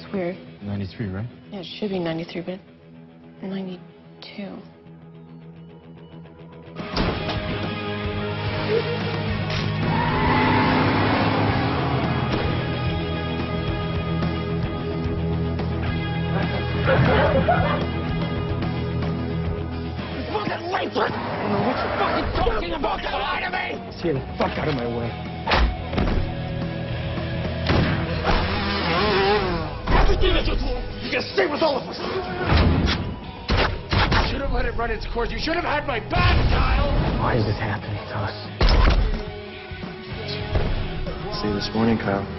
weird. 93, right? Yeah, it should be 93, but 92. Fucking laser! I don't know what you're fucking talking about! Don't lie to me! Stay the fuck out of my way. Everything that you can stay with all of us! You should have let it run its course. You should have had my back, Kyle! Why is this happening to us? See you this morning, Kyle.